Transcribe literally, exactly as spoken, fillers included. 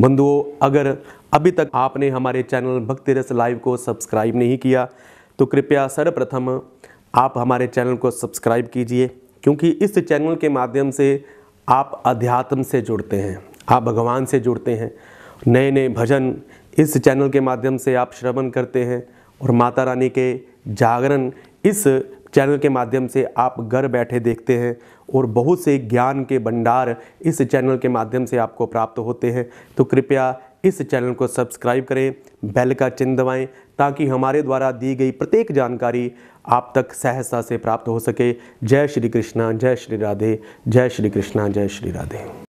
बंधुओं, अगर अभी तक आपने हमारे चैनल भक्ति रस लाइव को सब्सक्राइब नहीं किया तो कृपया सर्वप्रथम आप हमारे चैनल को सब्सक्राइब कीजिए, क्योंकि इस चैनल के माध्यम से आप अध्यात्म से जुड़ते हैं, आप भगवान से जुड़ते हैं। नए नए भजन इस चैनल के माध्यम से आप श्रवण करते हैं और माता रानी के जागरण इस चैनल के माध्यम से आप घर बैठे देखते हैं और बहुत से ज्ञान के भंडार इस चैनल के माध्यम से आपको प्राप्त होते हैं। तो कृपया इस चैनल को सब्सक्राइब करें, बेल का चिन्ह दबाएं, ताकि हमारे द्वारा दी गई प्रत्येक जानकारी आप तक सहजता से प्राप्त हो सके। जय श्री कृष्णा, जय श्री राधे, जय श्री कृष्णा, जय श्री राधे।